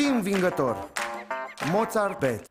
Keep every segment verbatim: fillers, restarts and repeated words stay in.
Fii învingător. Mozart Bet.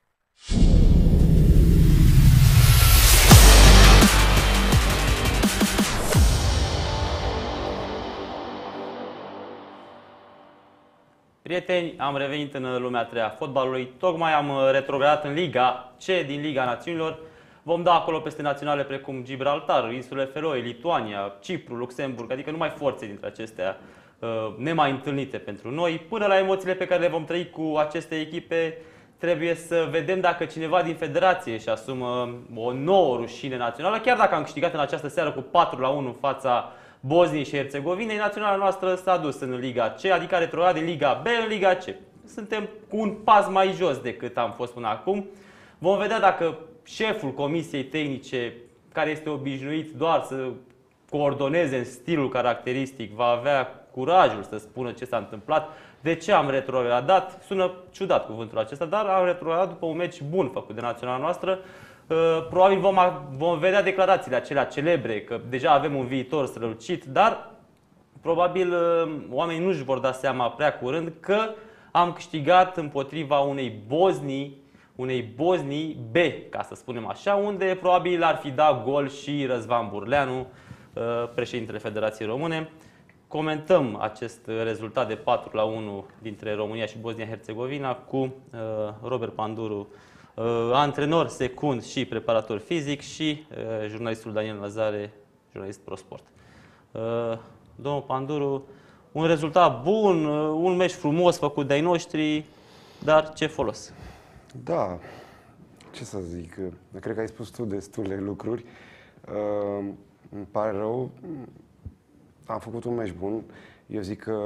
Prieteni, am revenit în lumea a treia fotbalului. Tocmai am retrogradat în Liga C din Liga Națiunilor. Vom da acolo peste naționale precum Gibraltar, insulele Feroe, Lituania, Cipru, Luxemburg, adică numai forțe dintre acestea nemai întâlnite pentru noi. Până la emoțiile pe care le vom trăi cu aceste echipe, trebuie să vedem dacă cineva din federație își asumă o nouă rușine națională. Chiar dacă am câștigat în această seară cu patru la unu în fața Bosniei și Herțegovinei, naționala noastră s-a dus în Liga C, adică a retrogradat din Liga B în Liga C. Suntem cu un pas mai jos decât am fost până acum. Vom vedea dacă șeful Comisiei Tehnice, care este obișnuit doar să coordoneze în stilul caracteristic, va avea curajul să spună ce s-a întâmplat, de ce am retrogradat. Sună ciudat cuvântul acesta, dar am retrogradat după un meci bun făcut de naționala noastră. Probabil vom, vom vedea declarațiile acelea celebre, că deja avem un viitor strălucit, dar probabil oamenii nu își vor da seama prea curând că am câștigat împotriva unei Bosnii, unei Bosnii B, ca să spunem așa, unde probabil ar fi dat gol și Răzvan Burleanu, președintele Federației Române. Comentăm acest rezultat de patru la unu dintre România și Bosnia-Herzegovina cu Robert Panduru, antrenor secund și preparator fizic, și jurnalistul Daniel Lazare, jurnalist ProSport. Domnul Panduru, un rezultat bun, un meci frumos făcut de-ai noștri, dar ce folos? Da, ce să zic, cred că ai spus tu destule lucruri. Îmi pare rău, am făcut un meci bun. Eu zic că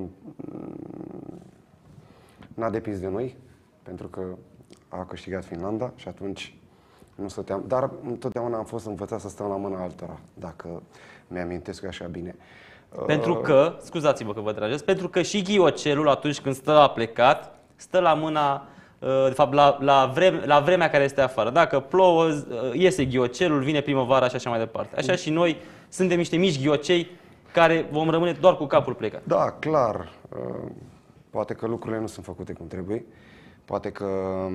n-a depins de noi, pentru că a câștigat Finlanda și atunci nu stăteam. Dar întotdeauna am fost învățat să stăm la mâna altora, dacă mi-amintesc așa bine. Pentru că, scuzați-mă că vă deranjez, pentru că și ghiocelul atunci când stă la plecat, stă la mâna, de fapt, la, la, vreme, la vremea care este afară. Dacă plouă, iese ghiocelul, vine primăvara și așa mai departe. Așa și noi suntem niște mici ghiocei care vom rămâne doar cu capul plecat. Da, clar. Poate că lucrurile nu sunt făcute cum trebuie. Poate că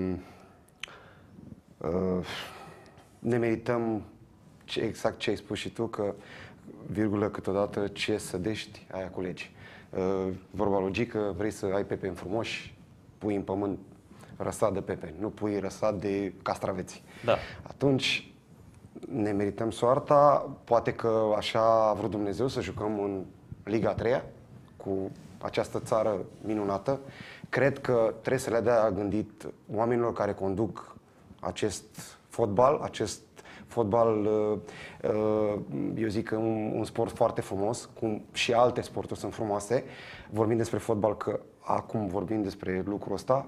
uh, ne merităm ce, exact ce ai spus și tu, că, virgulă, câteodată ce sădești, aia culegi. Uh, vorba logică, vrei să ai pepeni frumoși, pui în pământ răsad de pepeni, nu pui răsad de castraveți. Da. Atunci ne merităm soarta, poate că așa a vrut Dumnezeu să jucăm în Liga a treia cu această țară minunată. Cred că trebuie să le dea gândit oamenilor care conduc acest fotbal, acest fotbal, eu zic că un, un sport foarte frumos, cum și alte sporturi sunt frumoase. Vorbim despre fotbal, că acum vorbim despre lucrul ăsta.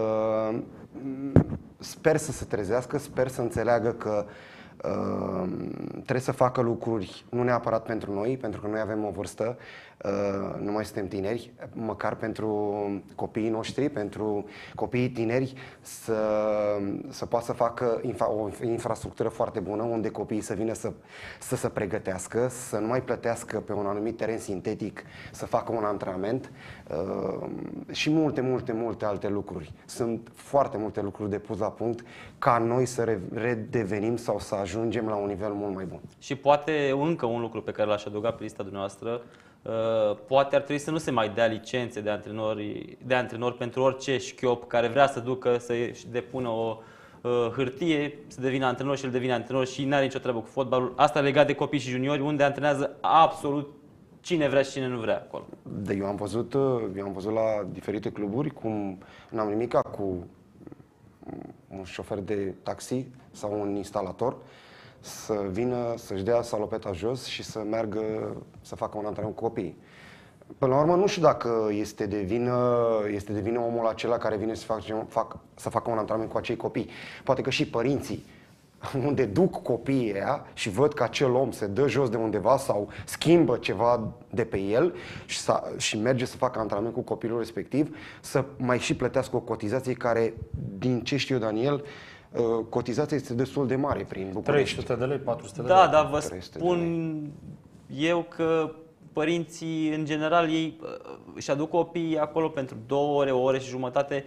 Sper să se trezească, sper să înțeleagă că Uh, trebuie să facă lucruri nu neapărat pentru noi, pentru că noi avem o vârstă, uh, nu mai suntem tineri, măcar pentru copiii noștri, pentru copiii tineri să, să poată să facă infra, o infrastructură foarte bună unde copiii să vină să, să se pregătească, să nu mai plătească pe un anumit teren sintetic să facă un antrenament uh, și multe, multe, multe alte lucruri. Sunt foarte multe lucruri de pus la punct ca noi să redevenim sau să ajungem la un nivel mult mai bun. Și poate încă un lucru pe care l-aș adăuga pe lista dumneavoastră, poate ar trebui să nu se mai dea licențe de antrenori, de antrenori pentru orice șchiop care vrea să ducă, să depună o hârtie, să devină antrenor și el devine antrenor și nu are nicio treabă cu fotbalul. Asta legat de copii și juniori, unde antrenează absolut cine vrea și cine nu vrea acolo. De, eu am văzut, eu am văzut la diferite cluburi cum n-am nimica cu un șofer de taxi sau un instalator să vină, să-și dea salopeta jos și să meargă să facă un antrenament cu copiii. Până la urmă, nu știu dacă este de vină, este de vină omul acela care vine să facă, fac, să facă un antrenament cu acei copii. Poate că și părinții, unde duc copiii aia și văd că acel om se dă jos de undeva sau schimbă ceva de pe el și, și merge să facă antrenament cu copilul respectiv, să mai și plătească o cotizație care, din ce știu Daniel, cotizația este destul de mare prin București. trei sute de lei, patru sute de da, lei. Da, dar vă spun eu că părinții, în general, ei își aduc copiii acolo pentru două ore, o oră și jumătate.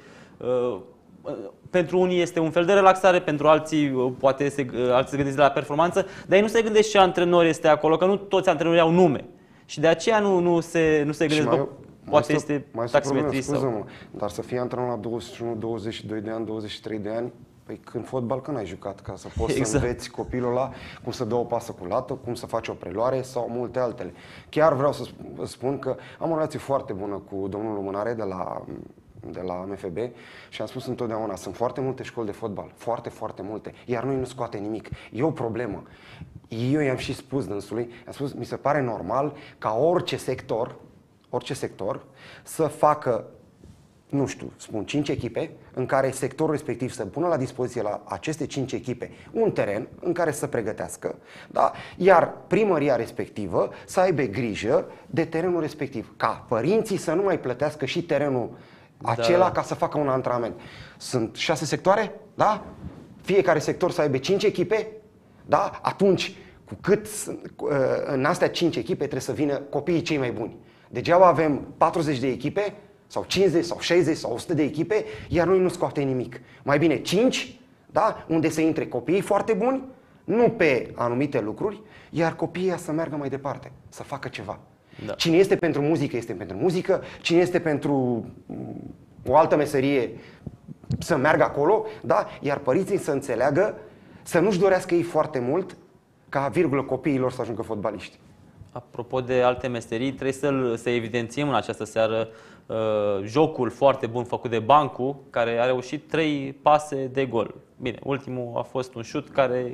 Pentru unii este un fel de relaxare, pentru alții poate se, alții se gândesc la performanță, dar ei nu se gândesc ce antrenor este acolo, că nu toți antrenorii au nume. Și de aceea nu, nu, se, nu se gândesc, mai, bă, mai poate este, este mai taximetrist sau... Scuză-mă, dar să fii antrenor la douăzeci și unu, douăzeci și doi de ani, douăzeci și trei de ani, păi când fotbal, când ai jucat, ca să poți exact. să înveți copilul ăla cum să dă o pasă cu lată, cum să faci o preluare sau multe altele. Chiar vreau să spun că am o relație foarte bună cu domnul Lumânare de la, de la M F B și am spus întotdeauna, sunt foarte multe școli de fotbal, foarte, foarte multe, iar noi nu scoate nimic. E o problemă. Eu i-am și spus dânsului, am spus, mi se pare normal ca orice sector, orice sector să facă, nu știu, spun cinci echipe în care sectorul respectiv să pună la dispoziție la aceste cinci echipe un teren în care să se pregătească, da? Iar primăria respectivă să aibă grijă de terenul respectiv, ca părinții să nu mai plătească și terenul acela da. ca să facă un antrenament. Sunt șase sectoare, da? Fiecare sector să aibă cinci echipe, da? Atunci, cu cât în astea cinci echipe trebuie să vină copiii cei mai buni. Degeaba avem patruzeci de echipe, sau cincizeci, sau șaizeci, sau o sută de echipe, iar noi nu scoate nimic. Mai bine cinci, da? Unde să intre copiii foarte buni, nu pe anumite lucruri, iar copiii să meargă mai departe, să facă ceva. Da. Cine este pentru muzică, este pentru muzică, cine este pentru o altă meserie, să meargă acolo, da? Iar părinții să înțeleagă, să nu-și dorească ei foarte mult ca, virgulă, copiilor să ajungă fotbaliști. Apropo de alte meserii, trebuie să-l, să evidențiem în această seară uh, jocul foarte bun făcut de Bancu, care a reușit trei pase de gol. Bine, ultimul a fost un șut care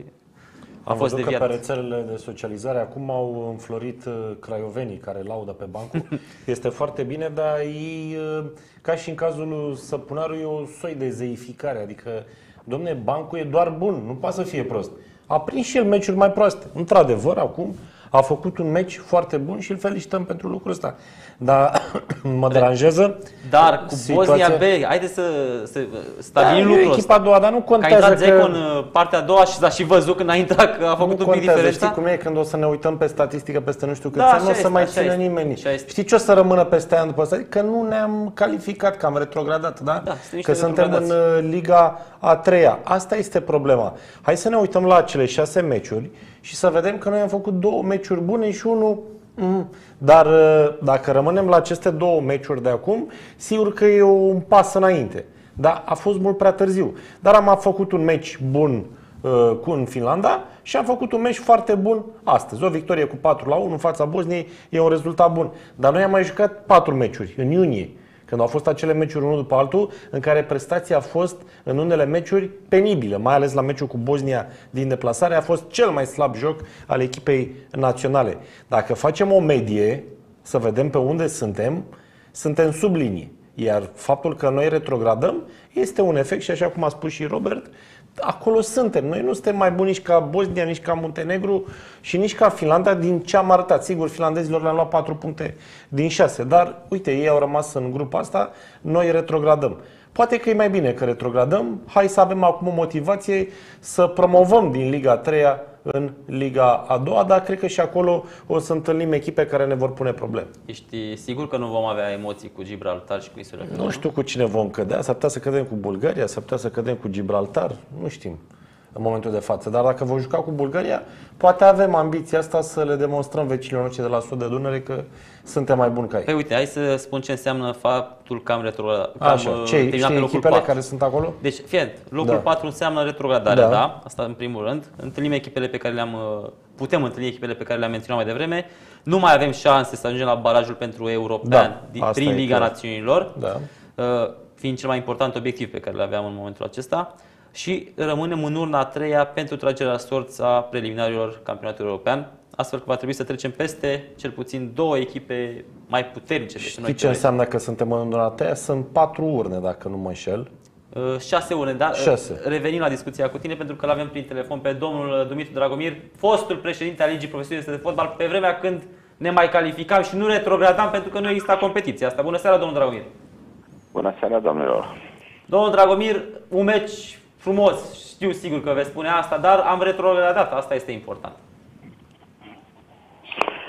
a Am fost văzut deviat. că pe rețelele de socializare acum au înflorit craiovenii care laudă pe Bancu. Este foarte bine, dar ei, ca și în cazul lui Săpunaru, e o soi de zeificare. Adică, domne, Bancu e doar bun, nu poate să fie prost. A prins și el meciuri mai proaste. Într-adevăr, acum a făcut un meci foarte bun și îl felicităm pentru lucrul ăsta. Dar mă deranjează. Dar cu situația... Bosnia B, haideți să, să stabilim da, lucrul echipa a doua, dar nu contează că a intrat Dzeko că... în partea a doua și s-a și văzut când a intrat că a făcut nu un pic diferența. Știi cum e când o să ne uităm pe statistică peste nu știu câți da, ani, nu o să este, mai țină este, nimeni. Știi ce o să rămână peste ani după asta? Că nu ne-am calificat, că am retrogradat, da? da că suntem în Liga a treia. Asta este problema. Hai să ne uităm la cele șase meciuri și să vedem că noi am făcut două meciuri bune și unul... Mm. Dar dacă rămânem la aceste două meciuri de acum, sigur că e un pas înainte. Dar a fost mult prea târziu. Dar am făcut un meci bun uh, cu în Finlanda și am făcut un meci foarte bun astăzi. O victorie cu patru la unu în fața Bosniei e un rezultat bun. Dar noi am mai jucat patru meciuri în iunie, când au fost acele meciuri unul după altul, în care prestația a fost în unele meciuri penibile, mai ales la meciul cu Bosnia din deplasare, a fost cel mai slab joc al echipei naționale. Dacă facem o medie, să vedem pe unde suntem, suntem sub linie. Iar faptul că noi retrogradăm este un efect și, așa cum a spus și Robert, acolo suntem. Noi nu suntem mai buni nici ca Bosnia, nici ca Muntenegru și nici ca Finlanda, din ce am arătat. Sigur, finlandezilor le-am luat patru puncte din șase, dar uite, ei au rămas în grupa asta, noi retrogradăm. Poate că e mai bine că retrogradăm, hai să avem acum o motivație să promovăm din Liga a treia în Liga a doua, dar cred că și acolo o să întâlnim echipe care ne vor pune probleme. Ești sigur că nu vom avea emoții cu Gibraltar și cu insulele Feroe? Nu știu cu cine vom cădea, s-ar putea să cădem cu Bulgaria, s-ar putea să cădem cu Gibraltar, nu știm în momentul de față. Dar dacă vom juca cu Bulgaria, poate avem ambiția asta să le demonstrăm vecinilor noștri de la Sud de Dunăre că suntem mai buni ca ei. Păi uite, hai să spun ce înseamnă faptul că am retrogradat. Așa, ce, știi echipele care sunt acolo? Deci, fii locul da. patru înseamnă retrogradare, da. da? Asta în primul rând. Întâlnim echipele pe care le-am, putem întâlni echipele pe care le-am menționat mai devreme. Nu mai avem șanse să ajungem la barajul pentru european da, prin Liga Națiunilor, da. fiind cel mai important obiectiv pe care le aveam în momentul acesta. Și rămânem în urna a treia pentru tragerea la sorți a preliminarilor campionatului european. Astfel că va trebui să trecem peste cel puțin două echipe mai puternice. Știi noi ce înseamnă că suntem în urna a treia? Sunt patru urne, dacă nu mă înșel. Uh, șase urne, da? Șase. Revenim la discuția cu tine pentru că l-avem prin telefon pe domnul Dumitru Dragomir, fostul președinte al Ligii Profesioniste de Fotbal, pe vremea când ne mai calificam și nu retrogradam pentru că nu exista competiția asta. Bună seara, domnul Dragomir! Bună seara, domnilor! Domnul Dragomir, un meci frumos, știu sigur că veți spune asta, dar am retrogradat, asta este important. O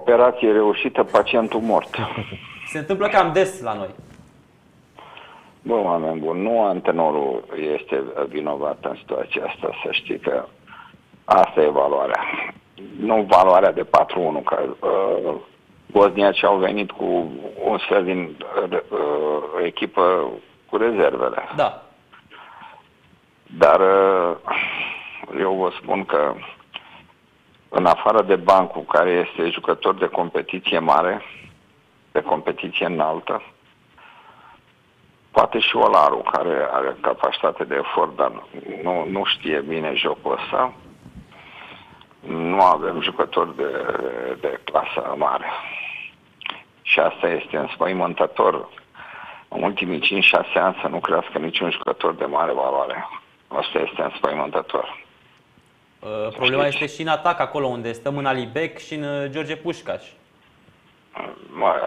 Operație reușită, pacientul mort. Se întâmplă cam des la noi. Bă, oameni buni, nu antrenorul este vinovat în situația asta, să știi că asta e valoarea. Nu valoarea de patru unu, că uh, bosniaci au venit cu un fel din uh, echipă cu rezervele. Da. Dar uh, eu vă spun că în afară de Bancu, care este jucător de competiție mare, de competiție înaltă, poate și Olaru, care are capacitate de efort, dar nu, nu știe bine jocul ăsta. Nu avem jucători de, de clasă mare. Și asta este înspăimântător. În ultimii cinci șase ani să nu crească niciun jucător de mare valoare. Asta este înspăimântător. Uh, problema este și în atac, acolo unde stăm în Alibec și în uh, George Pușcaș. Mă,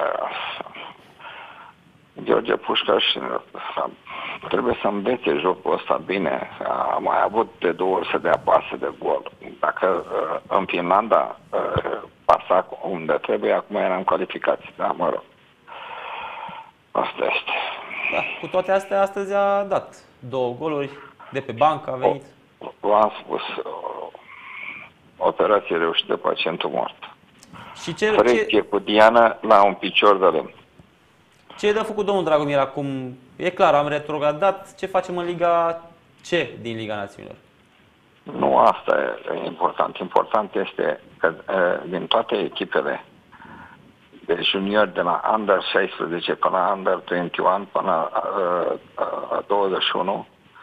George Pușcaș trebuie să învețe jocul ăsta bine. A mai avut de două ori să dea pase de gol. Dacă în Finlanda pasa unde trebuie, acum eram calificați. Da, mă rog. Asta este. Da, cu toate astea, astăzi a dat două goluri de pe bancă, a venit. V-am spus, operație reușită, pacientul mort. Și ce, Frechie ce, cu Diana la un picior de lemn. ce e de făcut domnul Dragomir acum? E clar, am retrogradat. Ce facem în Liga C din Liga Națiunilor? Nu asta e important. Important este că din toate echipele de juniori, de la Under șaisprezece până la Under douăzeci și unu până la uh, douăzeci și unu,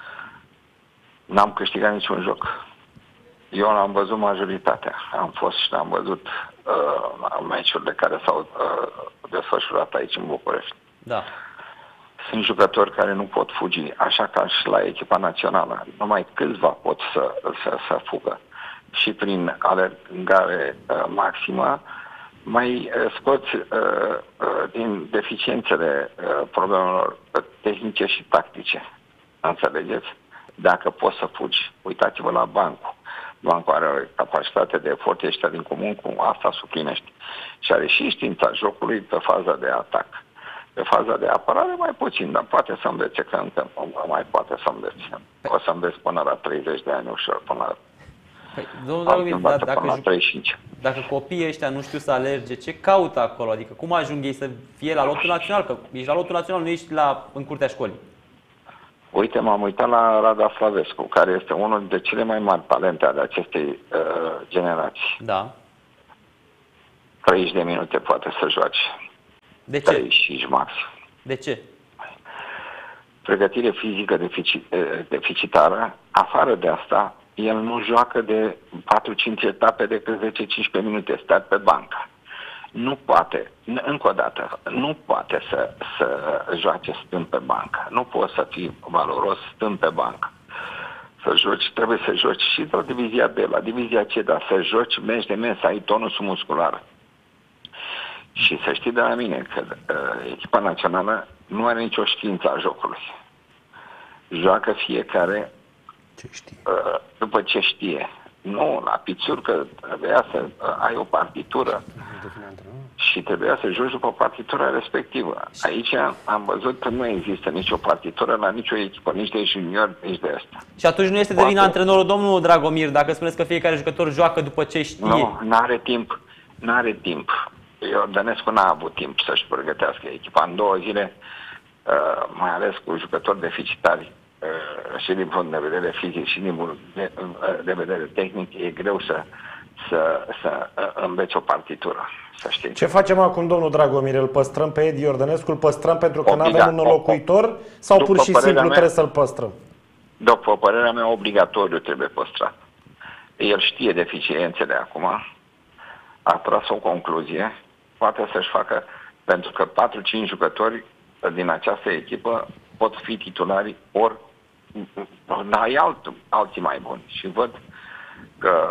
n-am câștigat niciun joc. Eu am văzut majoritatea. Am fost și am văzut uh, meciurile care s-au uh, desfășurat aici în București. Da. Sunt jucători care nu pot fugi, așa ca și la echipa națională. Numai câțiva pot să, să, să fugă. Și prin alergare uh, maximă mai uh, scoți uh, uh, din deficiențele uh, problemelor tehnice și tactice. Înțelegeți? Dacă poți să fugi. Uitați-vă la Bancu. Bancu are o capacitate de efort, ăștia din comun, cu asta suplinește. Și are și știința jocului pe faza de atac. Pe faza de apărare mai puțin, dar poate să învețe, că încă mai poate să învețe. O să înveți până la treizeci de ani ușor, până la... Păi, domnul Dragomir, da, dacă, la treizeci și cinci. dacă copiii ăștia nu știu să alerge, ce caută acolo? Adică cum ajung ei să fie la lotul național? Că ești la lotul național, nu ești la, în curtea școlii. Uite, m-am uitat la Rada Slavescu, care este unul dintre cele mai mari talente ale acestei uh, generații. Da. treizeci de minute poate să joace. De ce? treizeci și cinci maxim. De ce? Pregătire fizică deficit, deficitară. Afară de asta, el nu joacă de patru cinci etape decât zece cincisprezece minute stat pe bancă. Nu poate, încă o dată, nu poate să, să joace stând pe bancă. Nu poți să fii valoros stând pe bancă. Să joci, trebuie să joci și la divizia B, la divizia C, dar să joci meci de meci, să ai tonusul muscular. Și să știi de la mine că uh, echipa națională nu are nicio știință a jocului. Joacă fiecare Ce știe? uh, după ce știe. Nu, la pițurcă trebuia să uh, ai o partitură și trebuia să joci după partitura respectivă. Aici am văzut că nu există nicio partitură la nicio echipă, nici de junior, nici de asta. Și atunci nu este de vină antrenorul domnul Dragomir dacă spuneți că fiecare jucător joacă după ce știe? Nu, n-are timp. N-are timp. Iordănescu n-a avut timp să-și pregătească echipa în două zile, uh, mai ales cu jucători deficitari uh, și din punct de vedere fizic și din punct de, uh, de vedere tehnic, e greu să, să, să uh, înveți o partitură, să știi. Ce facem acum, domnul Dragomir? Îl păstrăm pe Edi Iordănescu? Îl păstrăm pentru că nu avem un înlocuitor? Sau pur și simplu mea, trebuie să-l păstrăm? După părerea mea, obligatoriu trebuie păstrat. El știe deficiențele acum, a tras o concluzie, poate să-și facă, pentru că patru cinci jucători din această echipă pot fi titulari, ori ai alt, alții mai buni. Și văd că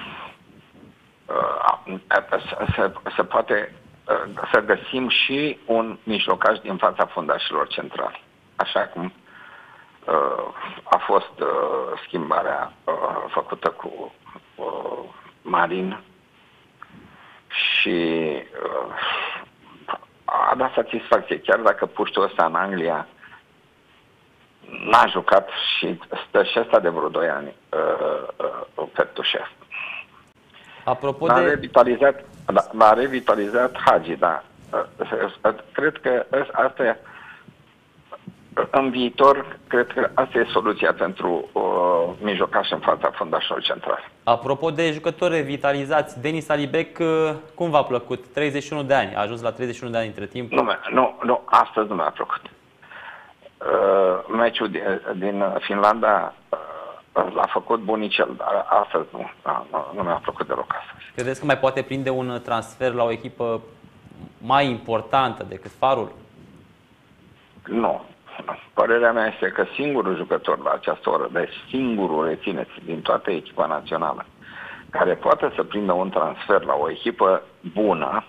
uh, se, se poate uh, să găsim și un mijlocaș din fața fundașilor centrali. Așa cum uh, a fost uh, schimbarea uh, făcută cu uh, Marin și uh, a dat satisfacție, chiar dacă puștul ăsta în Anglia n-a jucat și stă și ăsta de vreo doi ani uh, uh, Fertușev. Apropo L-a de... revitalizat, l-a revitalizat Hagi, da. Uh, cred că asta e, în viitor, cred că asta e soluția pentru uh, mijlocaș în fața fundașului central. Apropo de jucători revitalizați, Denis Alibec, cum v-a plăcut? treizeci și unu de ani, a ajuns la treizeci și unu de ani între timp. Nu, nu, nu astăzi nu mi-a plăcut. Uh, meciul din, din Finlanda uh, l-a făcut bunicel, dar astăzi nu, nu, nu mi-a plăcut deloc astăzi. Credeți că mai poate prinde un transfer la o echipă mai importantă decât Farul? Nu. Părerea mea este că singurul jucător la această oră, deci singurul, rețineți, din toată echipa națională, care poate să prindă un transfer la o echipă bună,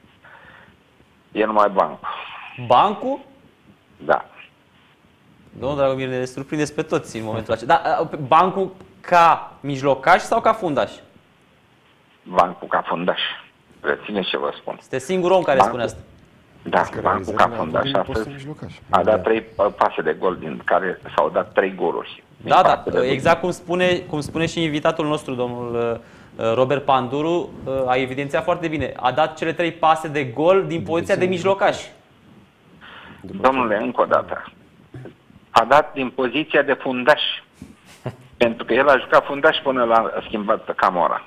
e numai Bancu. Bancu? Da. Domnul Dragomir, ne surprindeți pe toți în momentul acesta. Da, Bancu ca mijlocaș sau ca fundaș? Bancu ca fundaș. Rețineți ce vă spun. Este singurul om care Bancu. spune asta. Da, Bancu ca fundaș a dat trei pase de gol, din care s-au dat trei goluri. Da, da, exact cum spune, cum spune și invitatul nostru, domnul Robert Panduru, a evidențiat foarte bine. A dat cele trei pase de gol din poziția de mijlocaș. Domnule, încă o dată. A dat din poziția de fundaș. Pentru că el a jucat fundaș până l-a schimbat Camora.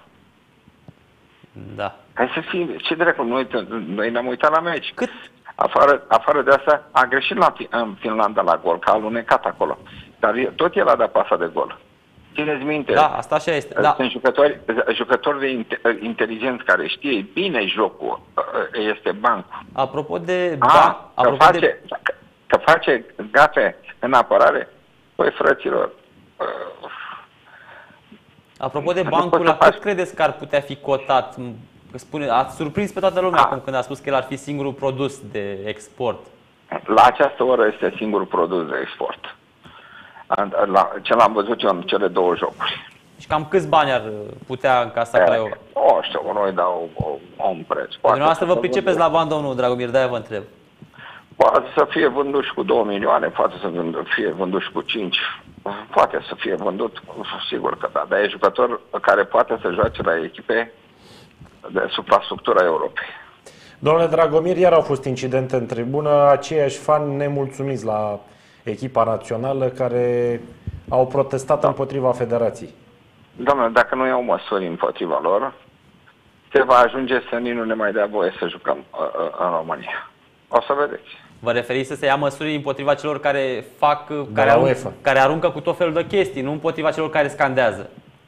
Da. Hai să fie, ce dracu, noi, noi ne-am uitat la meci. Cât? Afară, afară de asta, a greșit la, în Finlanda la gol, că a alunecat acolo. Dar tot el a dat pasa de gol. Țineți minte? Da, asta așa este. Da. Sunt jucători, jucători de inteligenți care știe bine jocul, este Bancu. Apropo de... A, ban, că, apropo face, de... că, că face gafe în apărare, păi frăților... Uh, Apropo de Bancu, la cât credeți că ar putea fi cotat? Spune, ați surprins pe toată lumea a. acum când a spus că el ar fi singurul produs de export. La această oră este singurul produs de export. La, ce l-am văzut eu în cele două jocuri. Și cam câți bani ar putea încasa Craiova? Nu știu, noi dau un preț. Dumneavoastră vă pricepeți la bani, domnul Dragomir, de-aia vă întreb. Poate să fie vândut și cu două milioane, poate să fie vândut și cu cinci. Poate să fie vândut, sigur că da, dar e jucător care poate să joace la echipe de suprastructura Europei. Domnule Dragomir, iar au fost incidente în tribună, aceiași fani nemulțumiți la echipa națională care au protestat da. împotriva federației. Domnule, dacă nu iau măsuri împotriva lor, se va ajunge să nici nu ne mai dea voie să jucăm uh, în România. O să vedeți. Vă referiți să se ia măsuri împotriva celor care fac, care, arunc, care aruncă cu tot felul de chestii, nu împotriva celor care scandează?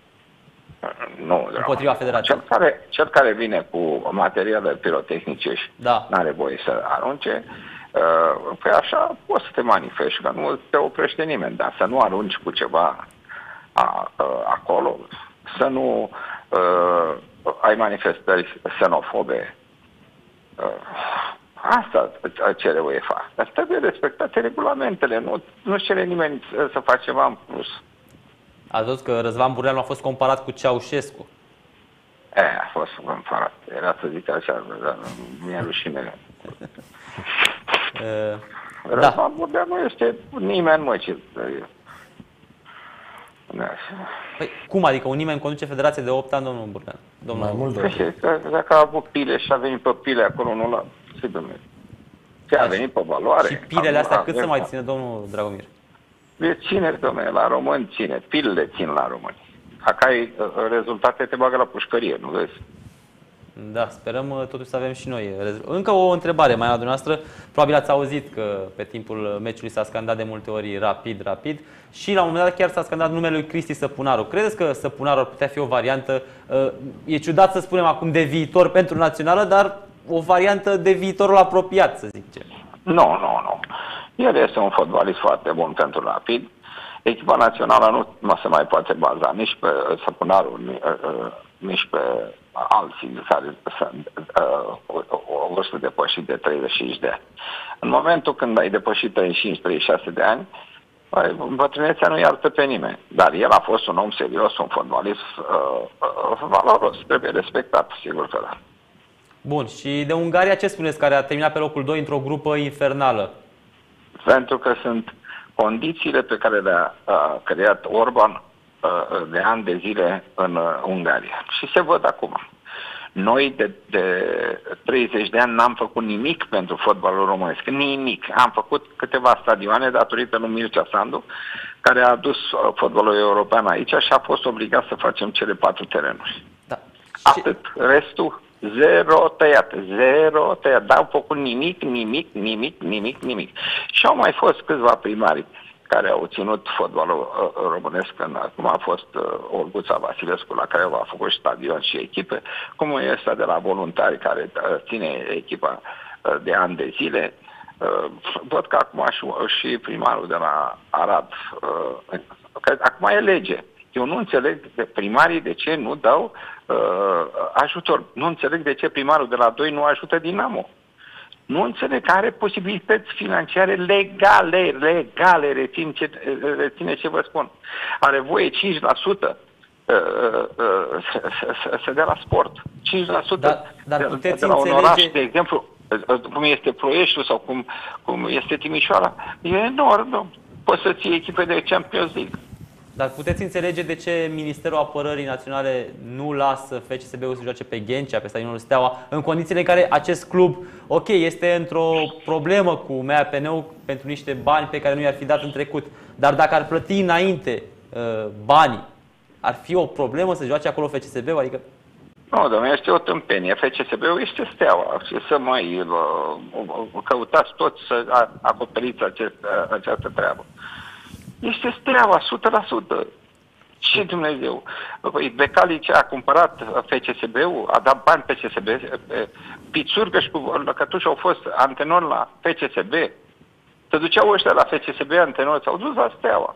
Nu, împotriva federației. Cel care, cel care vine cu materiale pirotehnice și da. nu are voie să arunce, uh, că așa poți să te manifesti, că nu te oprește nimeni, dar să nu arunci cu ceva a, a, acolo, să nu uh, ai manifestări xenofobe. Uh, Asta cere UEFA. Dar trebuie respectate regulamentele. Nu, nu cere nimeni să facă ceva în plus. Ați văzut că Răzvan Burleanu a fost comparat cu Ceaușescu. E, a fost comparat. Era să zic așa, dar mi-e rușine. uh, Răzvan da. Burleanu este nimeni, mă, ce... Păi, cum adică? Un nimeni conduce federație de opt ani, domnul Burleanu? Domnul Mai mult de Dacă a avut pile și a venit pe pile acolo, nu la... Ce a venit pe valoare. Și pilele astea cât să mai ține, domnul Dragomir? Le ține, domnule, la români ține. Pilele țin la români. Dacă ai rezultate, te bagă la pușcărie, nu vezi? Da, sperăm totuși să avem și noi. Încă o întrebare mai la dumneavoastră. Probabil ați auzit că pe timpul meciului s-a scandat de multe ori rapid, rapid și la un moment dat chiar s-a scandat numele lui Cristi Săpunaru. Credeți că Săpunaru ar putea fi o variantă, e ciudat să spunem acum de viitor pentru națională, dar o variantă de viitorul apropiat, să zic ce? Nu, nu, nu. El este un fotbalist foarte bun pentru Rapid. Echipa națională nu mă se mai poate baza nici pe Săpunaru, nici pe alții care sunt o vârstă depășit de treizeci și cinci de ani. În momentul când ai depășit treizeci și cinci treizeci și șase de ani, bătrânețea nu iartă pe nimeni. Dar el a fost un om serios, un fotbalist uh, uh, valoros. Trebuie respectat, sigur că da. Bun, și de Ungaria ce spuneți, care a terminat pe locul doi într-o grupă infernală? Pentru că sunt condițiile pe care le-a creat Orban de ani de zile în Ungaria. Și se văd acum. Noi de, de treizeci de ani n-am făcut nimic pentru fotbalul românesc. Nimic. Am făcut câteva stadioane datorită lui Mircea Sandu, care a adus fotbalul european aici și a fost obligat să facem cele patru terenuri. Da. Atât. Restul, zero tăiat. Zero tăiat. N-am făcut nimic, nimic, nimic, nimic, nimic. Și au mai fost câțiva primari care au ținut fotbalul uh, românesc, în, cum a fost uh, Olguța Vasilescu, la care a făcut stadion și echipe, cum este de la Voluntari, care uh, ține echipa uh, de ani de zile. Uh, văd că acum și, și primarul de la Arad, uh, că acum e lege. Eu nu înțeleg de primarii de ce nu dau uh, ajutor. Nu înțeleg de ce primarul de la doi nu ajută Dinamo. Nu înțeleg că are posibilități financiare legale, legale, reține ce, reține ce vă spun. Are voie cinci la sută să dea la sport. cinci la sută dar, dar puteți de la un înțelege... oraș, de exemplu, cum este Ploieștiul sau cum, cum este Timișoara. E enorm. Poți să ții echipe de Champions League. Dar puteți înțelege de ce Ministerul Apărării Naționale nu lasă F C S B-ul să joace pe Ghencea, pe stadionul Steaua, în condițiile în care acest club, ok, este într-o problemă cu M A P N-ul pentru niște bani pe care nu i-ar fi dat în trecut. Dar dacă ar plăti înainte uh, banii, ar fi o problemă să joace acolo F C S B-ul? Adică... Nu, domnule, este o tâmpenie. F C S B-ul este Steaua. Și să mai uh, căutați toți să acoperiți acest, uh, această treabă. Este Steaua, o sută la sută. Ce Dumnezeu? Păi Becali ce a cumpărat F C S B-ul, a dat bani pe F C S B, Pițurcă și Lăcătuș au fost antenori la F C S B. Se duceau ăștia la F C S B antenori, s-au dus la Steaua.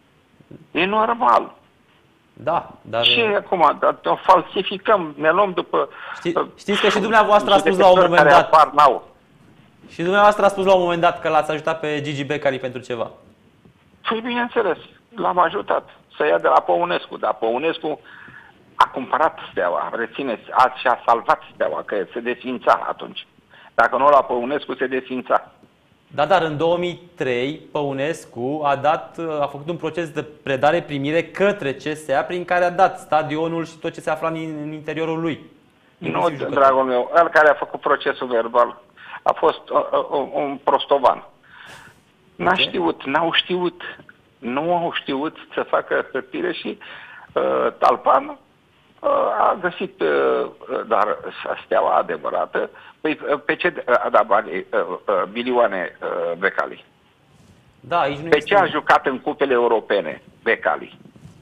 E normal. Da, dar... Ce acum? O falsificăm, ne luăm după... Ști, știți că și dumneavoastră a spus la un moment dat... Apar, și dumneavoastră a spus la un moment dat că l-ați ajutat pe Gigi Becali pentru ceva. Păi bineînțeles, l-am ajutat să ia de la Păunescu, dar Păunescu a cumpărat Steaua, rețineți, azi și-a salvat Steaua, că se desfința atunci. Dacă nu la Păunescu, se desfința. Da, dar în două mii trei Păunescu a, dat, a făcut un proces de predare-primire către C S A prin care a dat stadionul și tot ce se afla în, în interiorul lui. Nu, dragul meu, el care a făcut procesul verbal a fost uh, uh, un prostovan. N-a okay. știut, n-au știut, nu au știut să facă hârtire și uh, Talpan uh, a găsit, uh, dar Steaua adevărată, păi, pe ce a dat bani, uh, uh, bilioane uh, Becali? Da, aici nu pe este... ce a jucat în cupele europene Becali?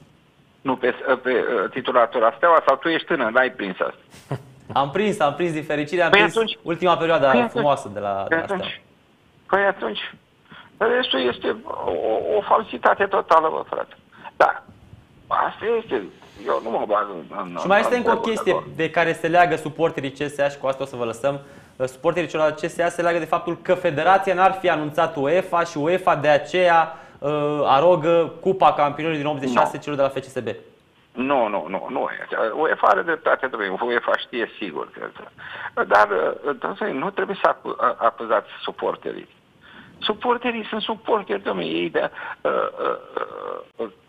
Nu pe, pe uh, titulatura Steaua, sau tu ești tânăr, n-ai prins asta? Am prins, am prins din fericire, am păi prins atunci, ultima perioadă păi frumoasă de la, de la Steaua. Păi atunci... Restul este o, o falsitate totală, bă, frate. Da, asta este. Eu nu mă bag în... Și mai este încă o chestie de care se leagă suporterii C S A și cu asta o să vă lăsăm. Suporterii celor C S A se leagă de faptul că Federația n-ar fi anunțat UEFA și UEFA de aceea uh, arogă Cupa Campionilor din optzeci și șase no. celor de la F C S B. Nu, nu, nu, nu. UEFA are dreptate, trebuie. UEFA știe sigur. Dar nu trebuie să acuzați suporterii. Suporterii sunt suporteri, domnule, ei de, uh, uh, uh,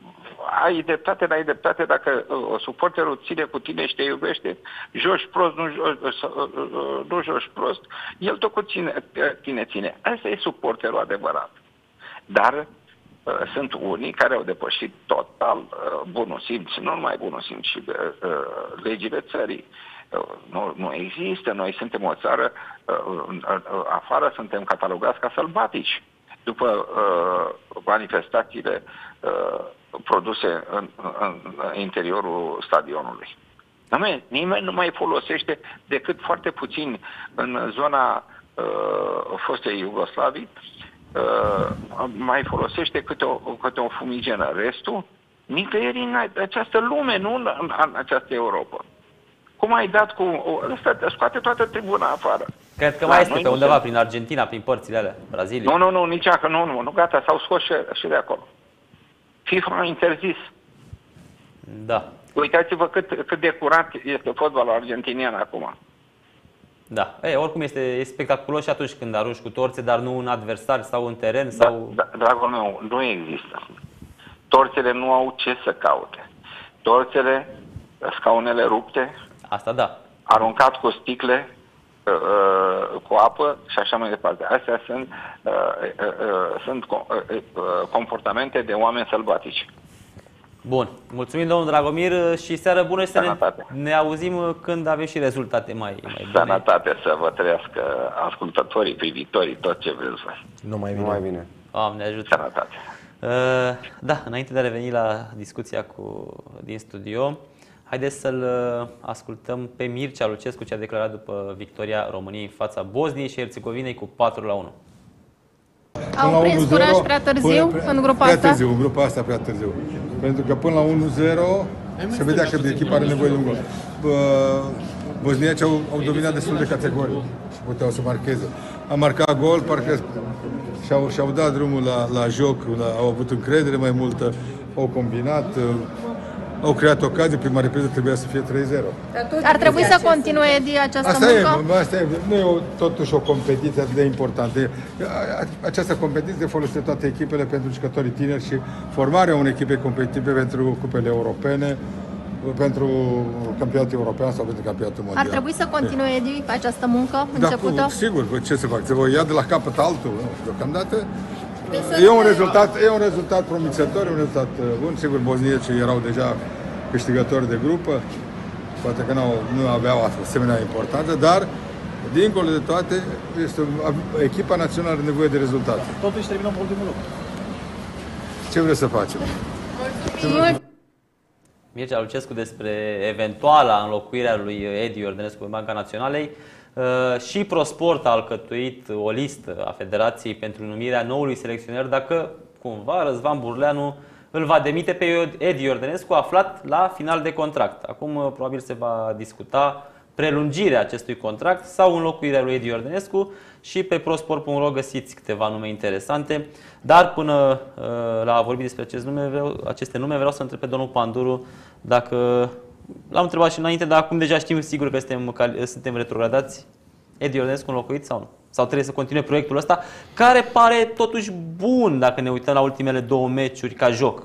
ai dreptate, n-ai dreptate, dacă uh, suporterul ține cu tine și te iubește, joci prost, nu joci, uh, uh, nu joci prost, el tot cu tine, tine ține. Asta e suporterul adevărat. Dar uh, sunt unii care au depășit total uh, bunul simț, nu numai bunul simț, și uh, uh, legile țării. Nu, nu există, noi suntem o țară, afară suntem catalogați ca sălbatici după uh, manifestațiile uh, produse în, în, în interiorul stadionului. Nimeni, nimeni nu mai folosește decât foarte puțin în zona uh, fostei Iugoslavii, uh, mai folosește câte o, câte o fumigenă. Restul, nicăieri în această lume, nu în, în această Europa. Cum ai dat cu... Ăsta scoate toată tribuna afară. Cred că da, mai este pe undeva, prin Argentina, prin părțile alea, Brazilia. Nu, nu, nu, nici că nu, nu, nu, gata, s-au scos și, și de acolo. FIFA a interzis. Da. Uitați-vă cât, cât de curat este fotbalul argentinian acum. Da, e, oricum este e spectaculos și atunci când arunci cu torțe, dar nu în adversari sau în teren sau... Da, da, dragul meu, nu există. Torțele nu au ce să caute. Torțele, scaunele rupte, Asta da. aruncat cu sticle, uh, cu apă și așa mai departe. Astea sunt, uh, uh, uh, sunt uh, uh, comportamente de oameni sălbatici. Bun. Mulțumim, domnul Dragomir, și seară bună și să Sănătate. ne, ne auzim când avem și rezultate mai, mai bune. Sănătate să vă trăiască ascultătorii, privitorii, tot ce vreți voi. Nu mai Nu bine. mai bine. Doamne ajută. Sănătate. Uh, da, înainte de a reveni la discuția cu, din studio, haideți să-l uh, ascultăm pe Mircea Lucescu, ce a declarat după victoria României în fața Bosniei și Herțegovinei cu patru la unu. Au prins curaj prea târziu până, în grupa prea asta? Târziu, în grupa asta prea târziu. Pentru că până la unu zero se vedea că echipa are nevoie de un gol. Bosniacii au, au dominat destul de categoric și puteau să marcheze. A marcat gol, parcă și-au, și-au dat drumul la, la joc, la, au avut încredere mai multă, au combinat, au creat ocazii, prima repriză trebuia să fie trei zero. Ar trebui să continue, Edi, această Asta muncă? e, asta e, nu e o, totuși o competiție atât de importantă. Această competiție folosește toate echipele pentru jucătorii tineri și formarea unei echipe competitive pentru cupele europene, pentru campionatul european sau pentru campionatul mondial. Ar trebui să continue, Edi, această muncă Da, începută? cu, sigur, ce să fac? Se voi ia de la capăt altul, nu? Deocamdată. E un rezultat, e un rezultat promițător, un rezultat bun. Sigur, bosniecii erau deja câștigători de grupă, poate că nu, nu aveau asemenea importanță, dar, dincolo de toate, este, echipa națională are nevoie de rezultate. Totuși terminăm pe ultimul loc. Ce vreți să facem? Mul- Mircea Lucescu despre eventuala înlocuire a lui Edi Iordănescu în Banca Naționalei. Și ProSport a alcătuit o listă a Federației pentru numirea noului selecționer dacă cumva Răzvan Burleanu îl va demite pe Edi Iordănescu, aflat la final de contract. Acum probabil se va discuta prelungirea acestui contract sau înlocuirea lui Edi Iordănescu și pe prosport punct ro găsiți câteva nume interesante. Dar până uh, la a vorbi despre acest nume, vreau, aceste nume, vreau să întreb pe domnul Panduru dacă, l-am întrebat și înainte, dar acum deja știm sigur că suntem, că suntem retrogradați, Edi Iordănescu înlocuit sau nu? Sau trebuie să continue proiectul ăsta, care pare totuși bun dacă ne uităm la ultimele două meciuri ca joc?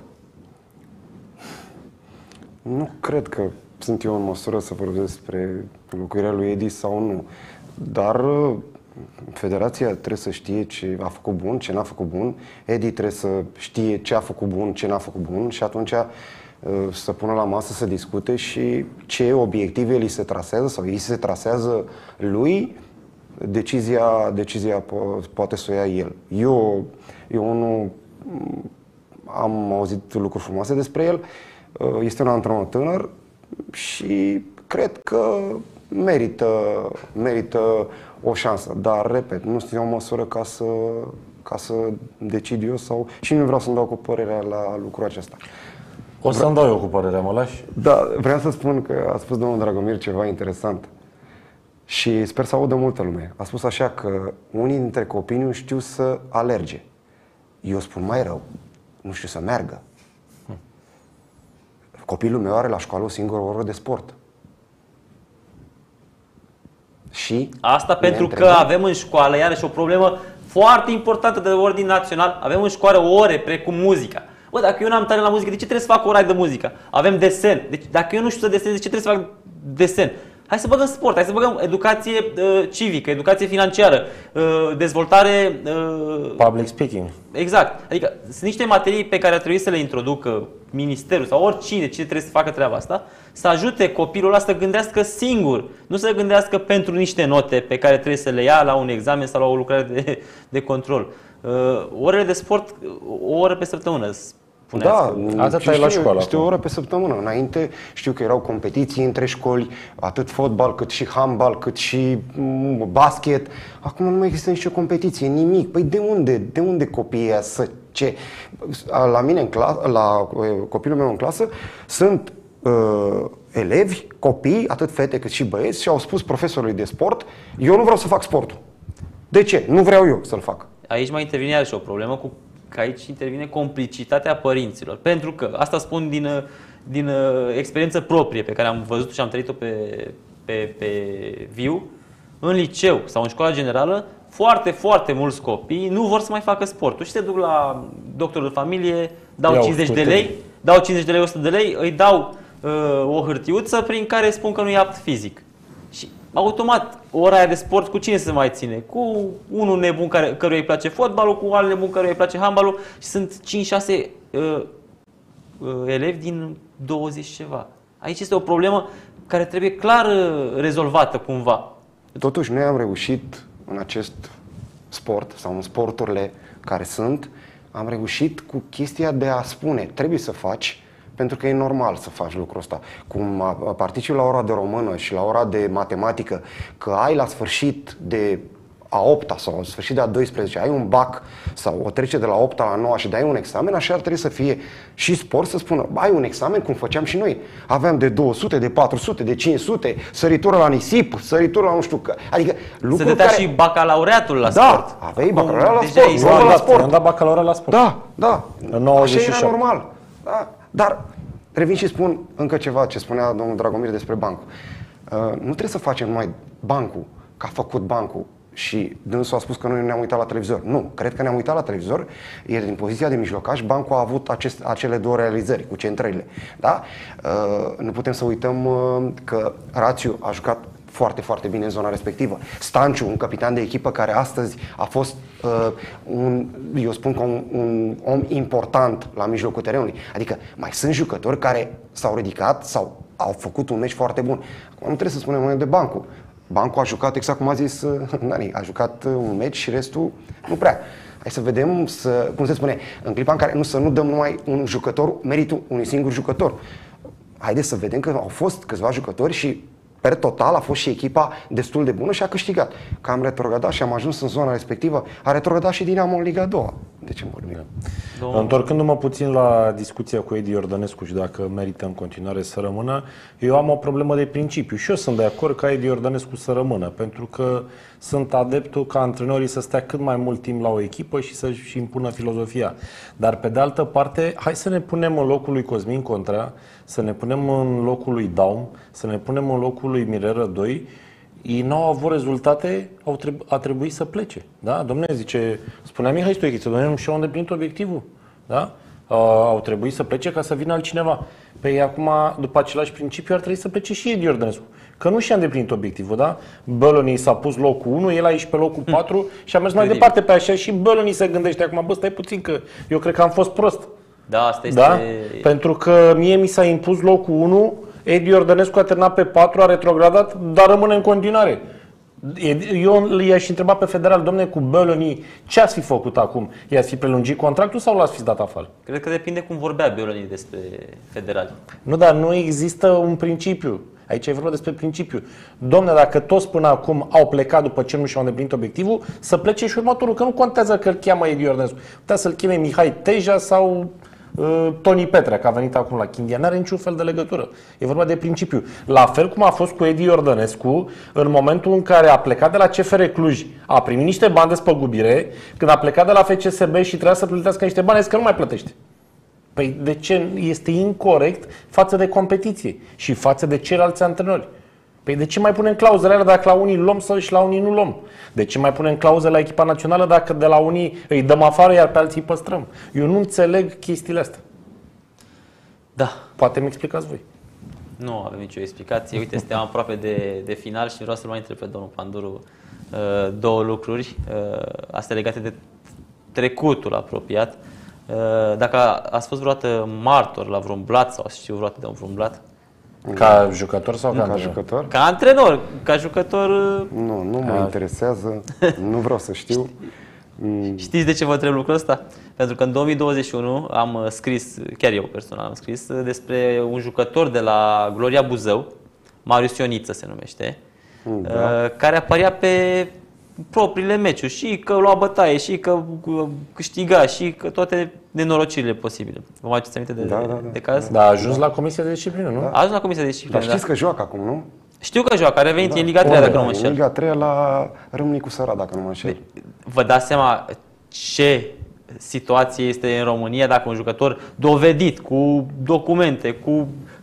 Nu cred că sunt eu în măsură să vorbesc despre înlocuirea lui Edi sau nu. Dar Federația trebuie să știe ce a făcut bun, ce n-a făcut bun. Edi trebuie să știe ce a făcut bun, ce n-a făcut bun și atunci să pună la masă să discute și ce obiective li se trasează sau îi se trasează lui, decizia, decizia po- poate să o ia el. Eu, eu nu am auzit lucruri frumoase despre el. Este un antrenor tânăr și cred că merită, merită o șansă. Dar, repet, nu sunt în o măsură ca să, ca să decid eu sau... și nu vreau să-mi dau cu părerea la lucrul acesta. O să-mi dau eu cu părerea, mă lași? Da, vreau să spun că a spus domnul Dragomir ceva interesant și sper să audă multă lume. A spus așa că unii dintre copii nu știu să alerge. Eu spun mai rău, nu știu să meargă. Copilul meu are la școală o singură oră de sport. Și Asta ne pentru întrebăm- că avem în școală, iarăși, o problemă foarte importantă de ordin național. Avem în școală ore precum muzica. Bă, dacă eu n-am talent la muzică, de ce trebuie să fac ora de muzică? Avem desen. Deci, dacă eu nu știu să desenez, de ce trebuie să fac desen? Hai să băgăm sport, hai să băgăm educație uh, civică, educație financiară, uh, dezvoltare... Uh, Public speaking. Exact. Adică sunt niște materii pe care ar trebui să le introducă ministerul sau oricine, cine trebuie să facă treaba asta, să ajute copilul ăla să gândească singur, nu să gândească pentru niște note pe care trebuie să le ia la un examen sau la o lucrare de, de control. Uh, orele de sport, o oră pe săptămână. Da, Atât știu, ai la școală știu o acum. oră pe săptămână. Înainte știu că erau competiții între școli, atât fotbal, cât și handbal, cât și mm, basket. Acum nu mai există nicio competiție, nimic. Păi de unde? De unde copiii ăia să ce? La mine în clasă, la copilul meu în clasă sunt uh, elevi, copii, atât fete cât și băieți și au spus profesorului de sport, eu nu vreau să fac sportul. De ce? Nu vreau eu să-l fac. Aici mai intervine iarăși o problemă cu că aici intervine complicitatea părinților. Pentru că, asta spun din, din experiență proprie pe care am văzut și am trăit-o pe, pe, pe viu, în liceu sau în școala generală, foarte, foarte mulți copii nu vor să mai facă sportul și se duc la doctorul de familie, dau Iau cincizeci de lei, dau cincizeci de lei, o sută de lei, îi dau uh, o hârtiuță prin care spun că nu e apt fizic. Și automat, ora aia de sport cu cine se mai ține? Cu unul nebun care, căruia îi place fotbalul, cu alt nebun căruia îi place handbalul și sunt cinci șase uh, uh, elevi din douăzeci ceva. Aici este o problemă care trebuie clar uh, rezolvată cumva. Totuși, noi am reușit în acest sport sau în sporturile care sunt, am reușit cu chestia de a spune, trebuie să faci, pentru că e normal să faci lucrul ăsta. Cum participi la ora de română și la ora de matematică, că ai la sfârșit de a opta sau la sfârșit de a doisprezecea, ai un bac sau o trece de la opta la noua și dai un examen, așa ar trebui să fie și sport, să spună, ai un examen cum făceam și noi. Aveam de două sute, de patru sute, de cinci sute, săritură la nisip, săritură la nu știu, adică lucruri Se dădea care... și bacalaureatul la da, sport. aveai bacalaureat la Deja sport, e nu am la dat, sport. am dat bacalaureat la sport. Da, da. În nouăzeci și Așa șapte. era normal. Da. Dar revin și spun încă ceva ce spunea domnul Dragomir despre bancul. Uh, nu trebuie să facem numai bancul, că a făcut bancul și dânsul a spus că noi nu ne-am uitat la televizor. Nu, cred că ne-am uitat la televizor, iar din poziția de mijlocaș, bancul a avut acest, acele două realizări cu centrările. Da? Uh, nu putem să uităm uh, că Rațiu a jucat foarte, foarte bine în zona respectivă. Stanciu, un capitan de echipă care astăzi a fost uh, un, eu spun că un, un om important la mijlocul terenului. Adică mai sunt jucători care s-au ridicat sau au făcut un meci foarte bun. Acum nu trebuie să spunem noi de Bancu. Bancu a jucat exact cum a zis uh, Nani, a jucat uh, un meci și restul nu prea. Hai să vedem, să, cum se spune, în clipa în care nu să nu dăm numai un jucător, meritul unui singur jucător. Haideți să vedem că au fost câțiva jucători și per total a fost și echipa destul de bună și a câștigat. Că am retrogradat și am ajuns în zona respectivă, a retrogradat și Dinamo în Liga a doua. De ce vorbim? Domnul... Întorcându-mă puțin la discuția cu Edi Iordănescu și dacă merită în continuare să rămână, eu am o problemă de principiu și eu sunt de acord ca Edi Iordănescu să rămână, pentru că sunt adeptul ca antrenorii să stea cât mai mult timp la o echipă și să-și impună filozofia. Dar pe de altă parte, hai să ne punem în locul lui Cosmin Contra, să ne punem în locul lui Daum, să ne punem în locul lui Mirel doi. Ei n-au avut rezultate, au trebu- a trebuit să plece. Da? Dom'le, zice, spunea Mihai Stoichiță, dom'le, nu și-au îndeplinit obiectivul. Da? Uh, au trebuit să plece ca să vină altcineva. Păi acum, după același principiu, ar trebui să plece și Edi Iordănescu. Că nu și-a îndeplinit obiectivul, da? Bălănii s-a pus locul unu, el aici pe locul patru hmm. și a mers mai departe pe așa și Bălănii se gândește acum, bă, stai puțin că eu cred că am fost prost. Da, asta este... Da? Pentru că mie mi s-a impus locul unu, Edi Iordănescu a terminat pe patru, a retrogradat, dar rămâne în continuare. Eu i-aș întreba pe federal, domne, cu Bălănii, ce ați fi făcut acum? I-ați fi prelungit contractul sau l-ați fi dat afară? Cred că depinde cum vorbea Bălănii despre federal. Nu, dar nu există un principiu. Aici e vorba despre principiu. Domne, dacă toți până acum au plecat după ce nu și-au îndeplinit obiectivul, să plece și următorul, că nu contează că îl cheamă Edi Iordănescu. Putea să-l cheme Mihai Teja sau uh, Toni Petrea, că a venit acum la Chindia. N-are niciun fel de legătură. E vorba de principiu. La fel cum a fost cu Edi Iordănescu, în momentul în care a plecat de la C F R Cluj, a primit niște bani de spăgubire, când a plecat de la F C S B și trebuia să plătească niște bani, a zis că nu mai plătește. Păi de ce este incorect față de competiție și față de ceilalți antrenori? Păi de ce mai punem clauzele alea dacă la unii luăm sau și la unii nu luăm? De ce mai punem clauze la echipa națională dacă de la unii îi dăm afară, iar pe alții îi păstrăm? Eu nu înțeleg chestiile astea. Da. Poate mi explicați voi. Nu avem nicio explicație. Uite, suntem aproape de, de final și vreau să-l mai întreb pe domnul Panduru uh, două lucruri. Uh, astea legate de trecutul apropiat. Uh, dacă ați fost vreodată martor la vreun blat sau știu vreodată de un vreun blat? Ca jucător sau ca, Ca antrenor? jucător? Ca antrenor, ca jucător... Uh, Nu, nu mă interesează, nu vreau să știu. Știți de ce vă întreb lucrul ăsta? Pentru că în două mii douăzeci și unu am scris, chiar eu personal am scris, despre un jucător de la Gloria Buzău, Marius Ioniță se numește, da. care apărea pe propriile meciuri și că lua bătaie, și că câștiga, și că toate nenorocirile posibile. Vă mai aduceți aminte de, Da, da, da. de caz? Da, a ajuns la Comisia de Disciplină, nu? Da. A ajuns la Comisia de Disciplină, Dar știți da. că joacă acum, nu? Știu că joacă, are venit Da. în Liga a treia, dacă nu mă În înșel. Liga a treia la Râmnicu Sărat, dacă nu mă înșel. Vă dați seama ce situație este în România dacă un jucător dovedit, cu documente, cu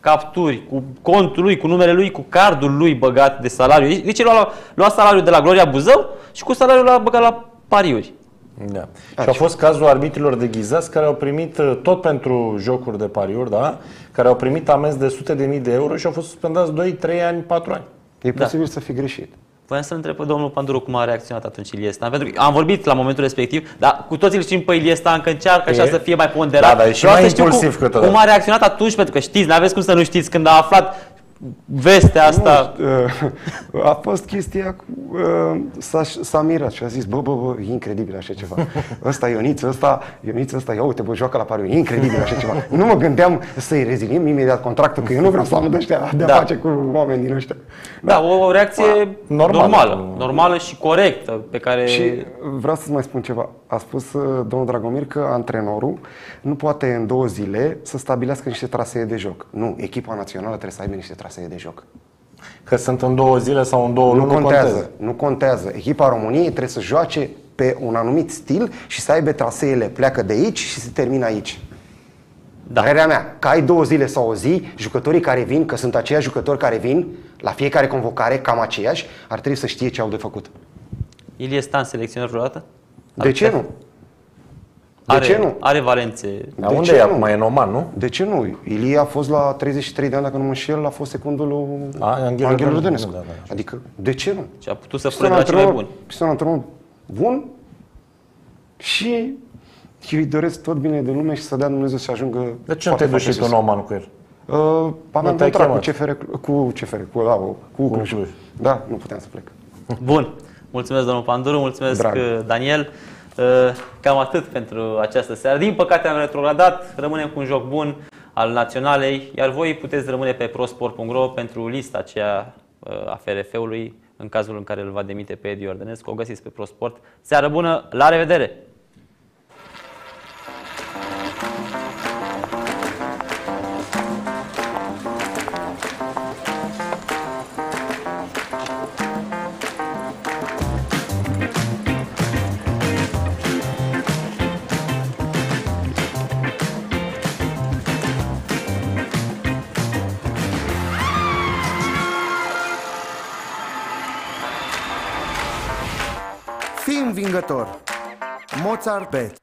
capturi, cu contul lui, cu numele lui, cu cardul lui băgat de salariu. Deci lua, lua salariul de la Gloria Buzău și cu salariul l-a băgat la pariuri. Da. Și a fost cazul arbitrilor deghizați care au primit, tot pentru jocuri de pariuri, da? Care au primit amenzi de sute de mii de euro și au fost suspendați doi, trei ani, patru ani. E posibil da. să fi greșit. Voiam să întreb pe domnul Panduru cum a reacționat atunci Ilie Stan, pentru că am vorbit la momentul respectiv, dar cu toții îl știm pe Ilie Stan că încearcă așa să fie mai ponderat. Da, dar e și mai impulsiv cum, cum a reacționat atunci, pentru că știți, n-aveți cum să nu știți, când a aflat vestea asta. Nu, a fost chestia cu, s-a mirat și a zis, bă, bă, bă, e incredibil așa ceva. Ăsta Ioniț, ăsta, Ioniț, ăsta, ia uite, bă, joacă la pariuri, e incredibil așa ceva. Nu mă gândeam să-i reziliem imediat contractul, că eu nu vreau să am de ăștia de-a da. face cu oameni din ăștia. Da, da o, o reacție normală, normală, cu... normală și corectă, pe care... Și vreau să-ți mai spun ceva. A spus domnul Dragomir că antrenorul nu poate în două zile să stabilească niște trasee de joc. Nu, echipa națională trebuie să aibă niște trasee de joc. Că sunt în două zile sau în două luni, nu contează. Nu contează. Echipa României trebuie să joace pe un anumit stil și să aibă traseele, pleacă de aici și se termină aici. Da. Părerea mea, că ai două zile sau o zi, jucătorii care vin, că sunt aceiași jucători care vin la fiecare convocare, cam aceiași, ar trebui să știe ce au de făcut. Ilie Stan selecționer vreodată? De ce nu? De are, ce nu? Are valențe. Dar unde e acum? E în Oman, nu? De ce nu? Ilie a fost la treizeci și trei de ani, dacă nu mă înșel, a fost secundul lui Anghel Rădănescu. Da, da, da. Adică, de ce nu? Și a putut să fure la cei mai buni. Este un antrenor bun și eu îi doresc tot bine de lume și să dea Dumnezeu să ajungă. De ce nu te duci și tu în Oman cu el? Uh, aveam contract cu C F R, cu C F R, cu, da, cu, cu Cluj. Da, nu puteam să plec. Bun. Mulțumesc, domnul Panduru, mulțumesc, Drag. Daniel. Cam atât pentru această seară. Din păcate am retrogradat, rămânem cu un joc bun al naționalei, iar voi puteți rămâne pe prosport punct ro pentru lista aceea a F R F-ului în cazul în care îl va demite pe Edi Ordănescu. O găsiți pe ProSport. Seară bună, la revedere! Fii învingător. Mozart Bet.